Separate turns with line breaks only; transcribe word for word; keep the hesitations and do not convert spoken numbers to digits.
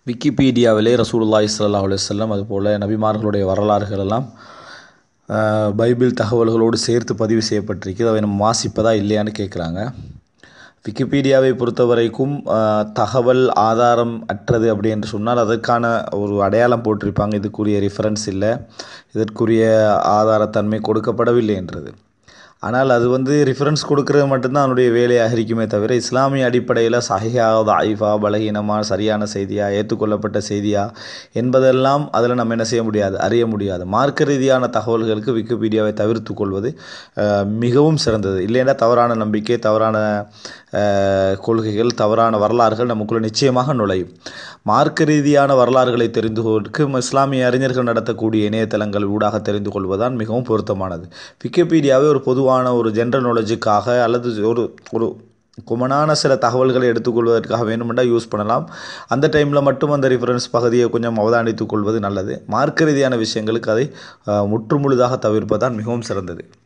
விக்கிபீடியாவிலே ரசூலுல்லாஹி ஸல்லல்லாஹு அலைஹி வஸல்லம் அதுபோல் நபிமார்களுடைய வரலாறுகள் எல்லாம் பைபிள் தகவல்களோடு சேர்த்து பதிவு செய்யப்பட்டிருக்கிறது. அவை நம்ம வாசிப்பதா இல்லையான்னு கேட்குறாங்க. விக்கிபீடியாவை பொறுத்த வரைக்கும் தகவல் ஆதாரம் அற்றது அப்படி என்று சொன்னால் அதற்கான ஒரு அடையாளம் போட்டிருப்பாங்க, இதுக்குரிய ரெஃபரன்ஸ் இல்லை, இதற்குரிய ஆதாரத்தன்மை கொடுக்கப்படவில்லை என்றது. ஆனால் அது வந்து ரிஃபரன்ஸ் கொடுக்கறது மட்டும்தான் அதனுடைய வேலையாக இருக்குமே தவிர இஸ்லாமிய அடிப்படையில் சஹீஹா தஈஃபா பலகீனமாக சரியான செய்தியா ஏற்றுக்கொள்ளப்பட்ட செய்தியா என்பதெல்லாம் அதில் நம்ம என்ன செய்ய முடியாது, அறிய முடியாது. மார்க்க ரீதியான தகவல்களுக்கு விக்கிபீடியாவை தவிர்த்து கொள்வது மிகவும் சிறந்தது. இல்லைன்னா தவறான நம்பிக்கை, தவறான கொள்கைகள், தவறான வரலாறுகள் நமக்குள்ள நிச்சயமாக நுழையும். மார்க்க ரீதியான வரலாறுகளை தெரிந்து கொள்வதற்கு இஸ்லாமிய அறிஞர்கள் நடத்தக்கூடிய இணையதளங்கள் ஊடாக தெரிந்து கொள்வதுதான் மிகவும் பொருத்தமானது. விக்கிபீடியாவை ஒரு பொதுவான ஒரு ஜென்ரல் நாலேஜுக்காக அல்லது ஒரு ஒரு குமனான சில தகவல்களை எடுத்துக்கொள்வதற்காக வேணுமென்றால் யூஸ் பண்ணலாம். அந்த டைமில் மட்டும் அந்த ரிஃபரன்ஸ் பகுதியை கொஞ்சம் அவதானித்துக் கொள்வது நல்லது. மார்க்க ரீதியான விஷயங்களுக்கு அதை முற்றுமுழுதாக தவிர்ப்பதுதான் மிகவும் சிறந்தது.